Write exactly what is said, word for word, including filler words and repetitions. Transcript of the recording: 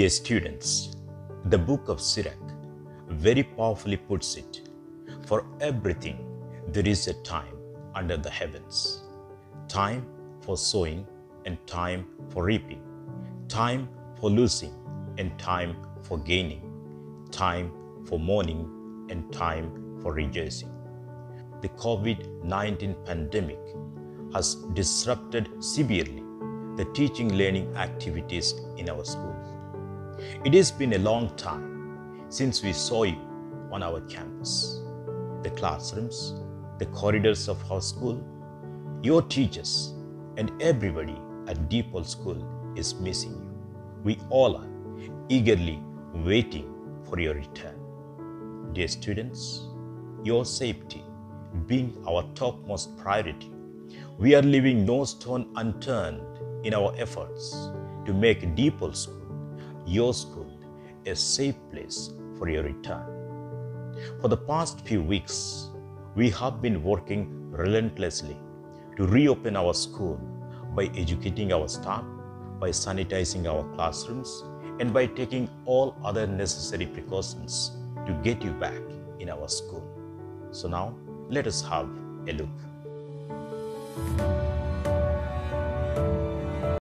Dear students, the book of Sirach very powerfully puts it, for everything there is a time under the heavens, time for sowing and time for reaping, time for losing and time for gaining, time for mourning and time for rejoicing. The COVID nineteen pandemic has disrupted severely the teaching learning activities in our schools. It has been a long time since we saw you on our campus. The classrooms, the corridors of our school, your teachers, and everybody at Deepal School is missing you. We all are eagerly waiting for your return. Dear students, your safety being our topmost priority, we are leaving no stone unturned in our efforts to make Deepal School, your school, a safe place for your return. For the past few weeks, we have been working relentlessly to reopen our school by educating our staff, by sanitizing our classrooms, and by taking all other necessary precautions to get you back in our school. So now, let us have a look.